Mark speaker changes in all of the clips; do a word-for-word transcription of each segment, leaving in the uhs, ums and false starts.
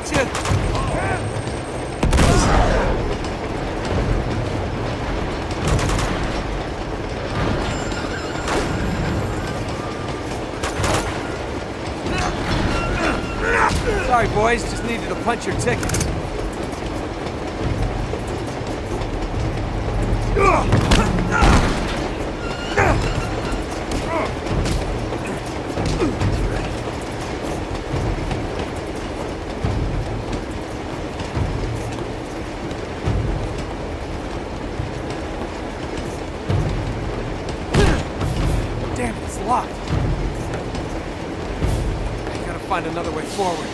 Speaker 1: Gotcha! Sorry, boys. Just needed to punch your tickets. Damn, it's locked. I gotta find another way forward.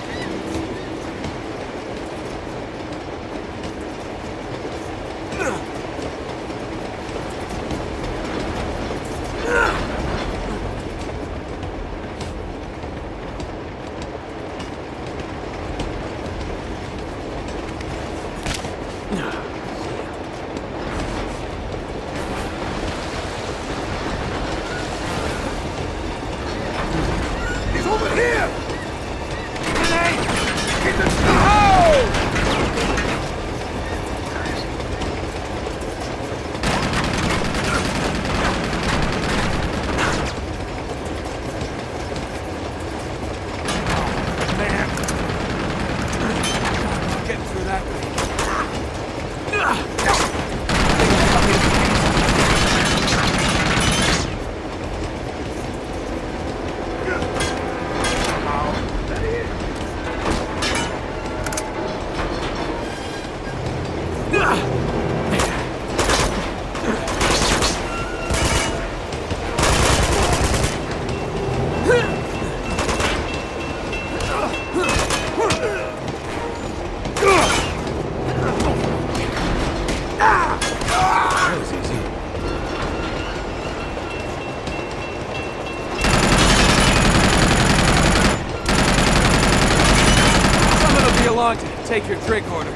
Speaker 1: To take your drink order.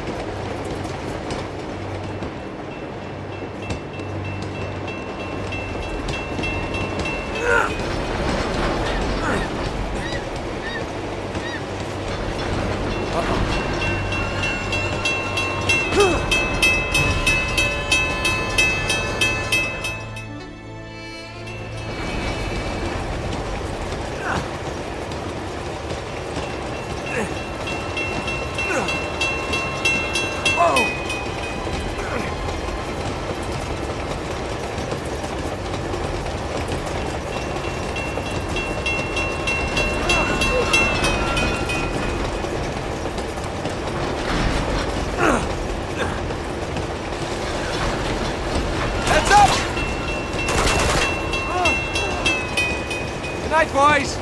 Speaker 1: Night, boys!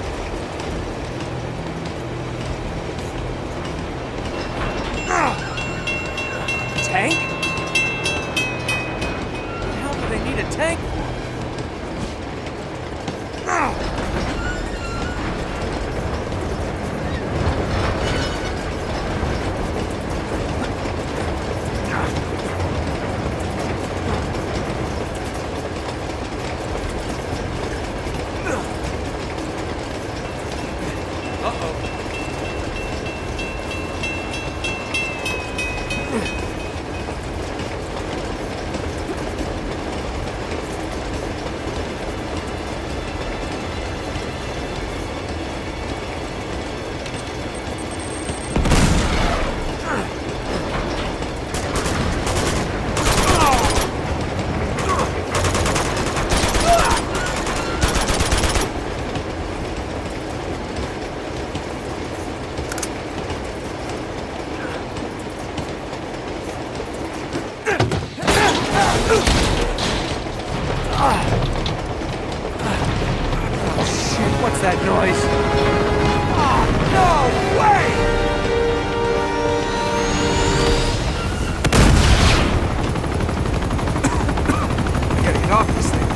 Speaker 1: Tank? What the hell do they need a tank for? What's that noise? Oh, no way! I gotta get off this thing.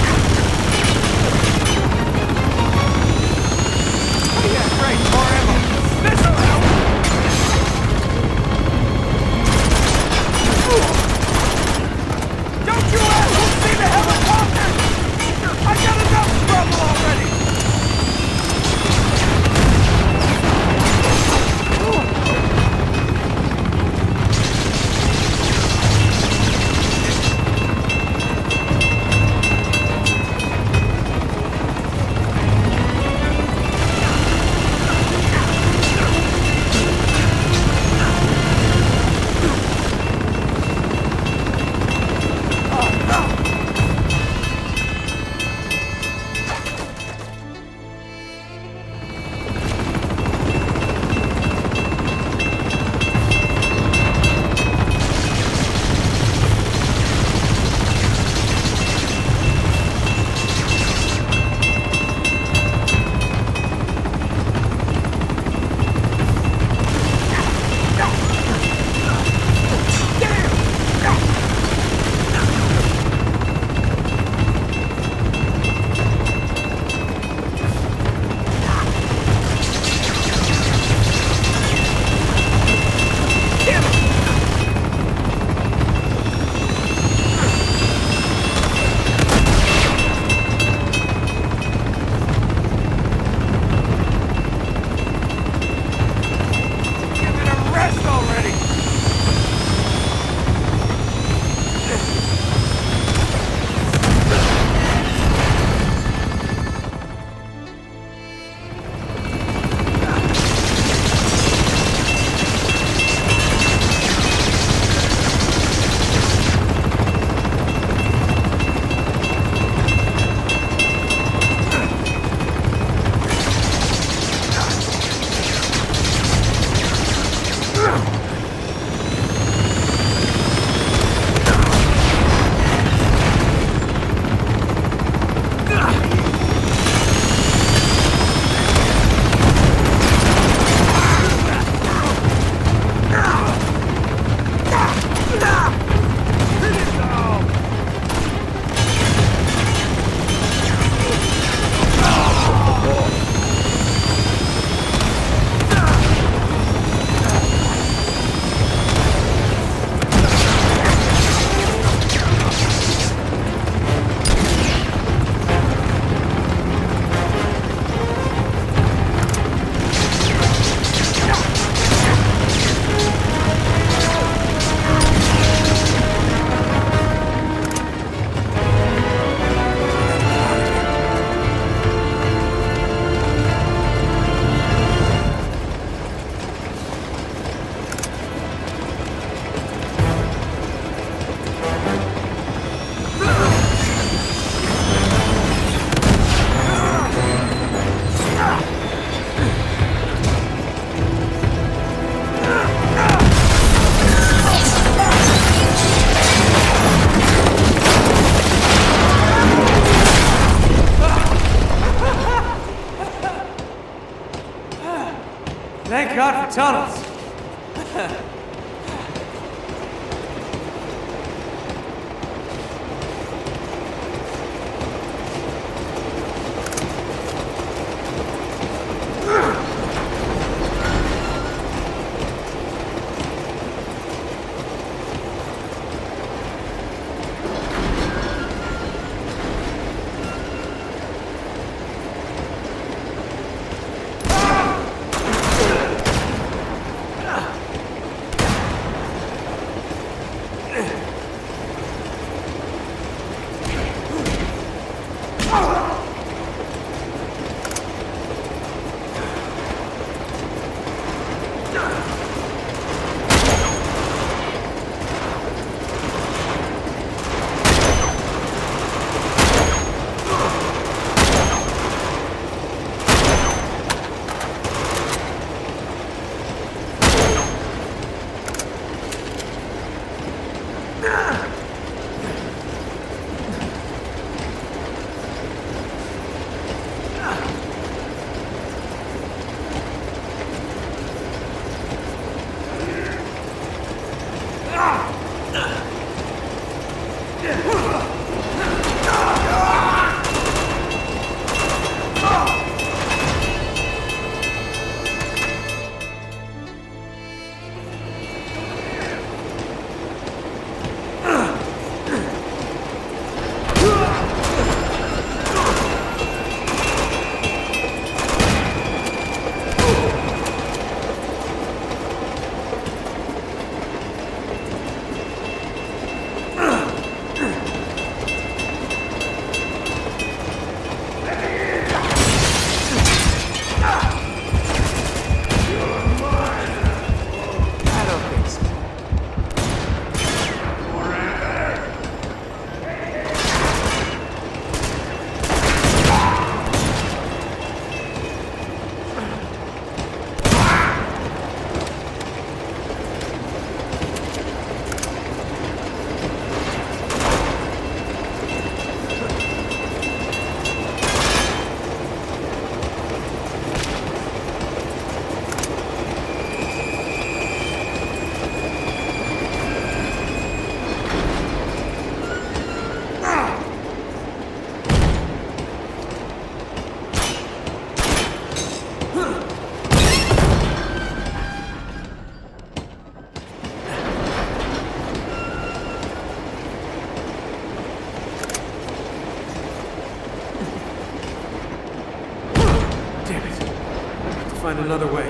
Speaker 1: Yeah, great, more ammo. Thank God for tunnels. Find another way.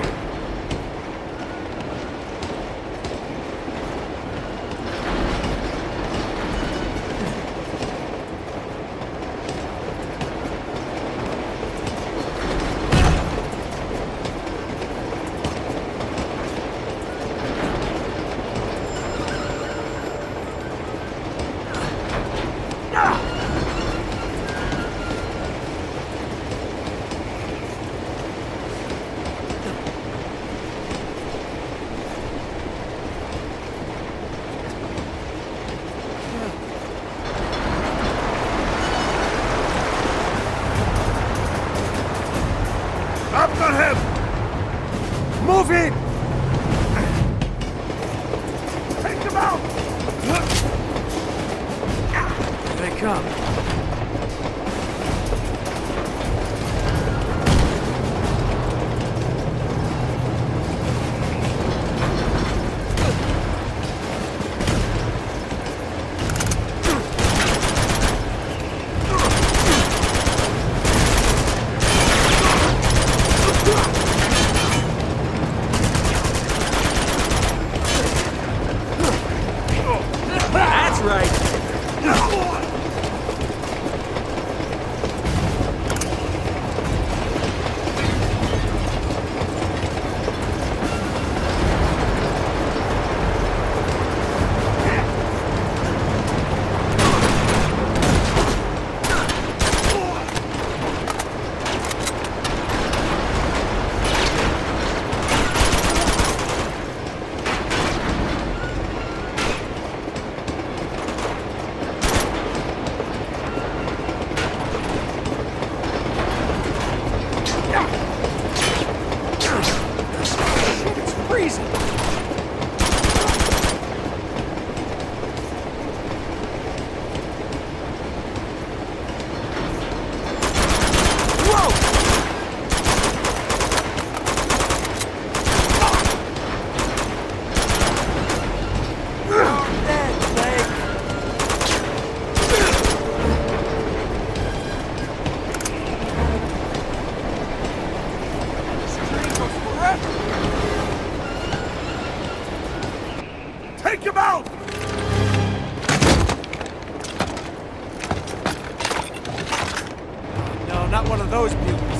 Speaker 1: No, not one of those mutants.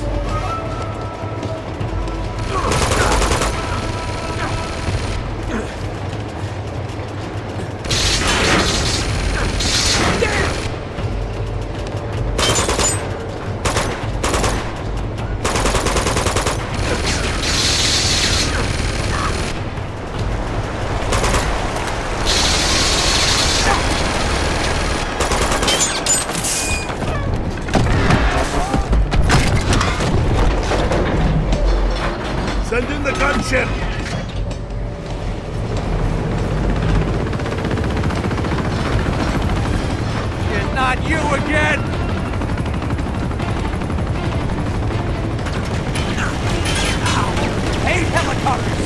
Speaker 2: Send in the gunship!
Speaker 1: Yeah, not you again! Hate helicopters!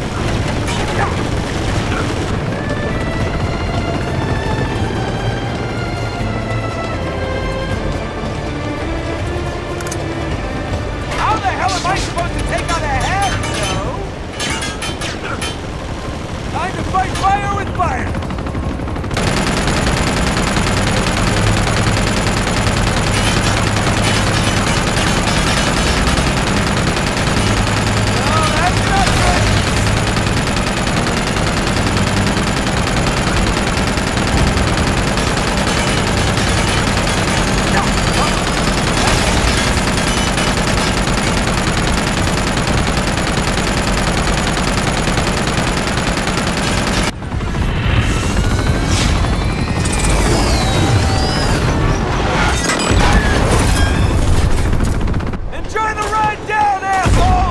Speaker 1: How the hell am I supposed to take out a head? Time to fight fire with fire! No, that's not good! Enjoy the ride down, asshole!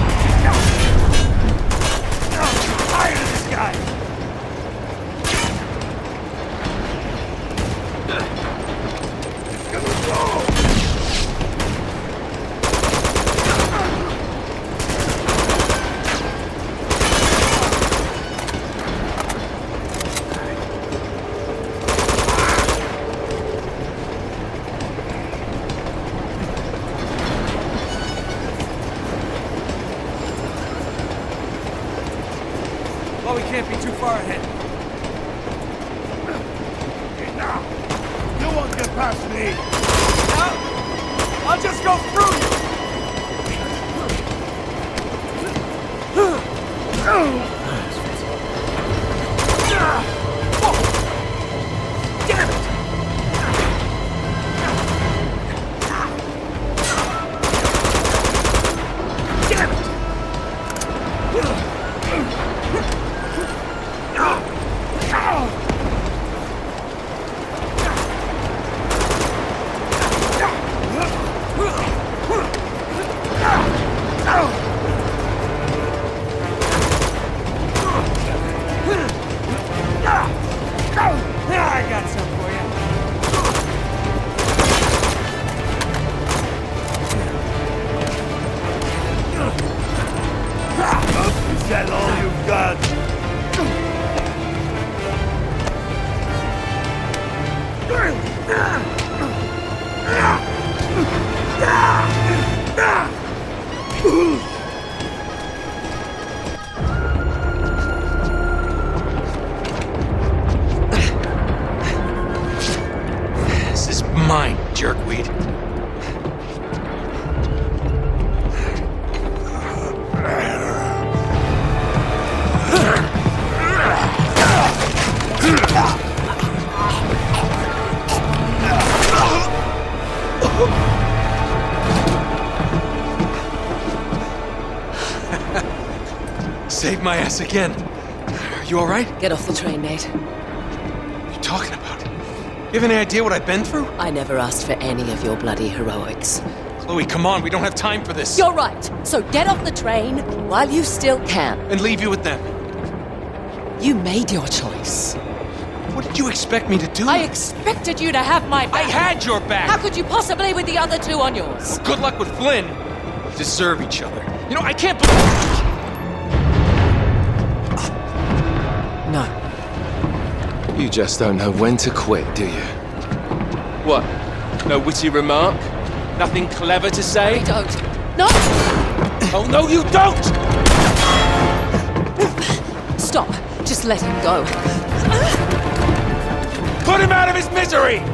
Speaker 1: I'm tired of this guy!
Speaker 2: It's gonna blow!
Speaker 1: Well, we can't be too far ahead.
Speaker 2: Okay, now! You won't get past me!
Speaker 1: No! I'll just go through you! Damn it! Damn it! I got some for you.
Speaker 2: Is that all you've got?
Speaker 1: This is mine, jerkweed. Saved my ass again. Are you all right?
Speaker 3: Get off the train, mate.
Speaker 1: What are you talking about? You have any idea what I've been through?
Speaker 3: I never asked for any of your bloody heroics.
Speaker 1: Chloe, come on. We don't have time for this.
Speaker 3: You're right. So get off the train while you still can.
Speaker 1: And leave you with them.
Speaker 3: You made your choice.
Speaker 1: What did you expect me to do?
Speaker 3: I expected you to have my back.
Speaker 1: I had your back.
Speaker 3: How could you possibly with the other two on yours?
Speaker 1: Good luck with Flynn. We deserve each other. You know, I can't believe...
Speaker 3: No.
Speaker 4: You just don't know when to quit, do you?
Speaker 5: What? No witty remark? Nothing clever to say?
Speaker 3: We don't. No!
Speaker 5: Oh, no, you don't!
Speaker 3: Stop. Just let him go.
Speaker 5: Put him out of his misery!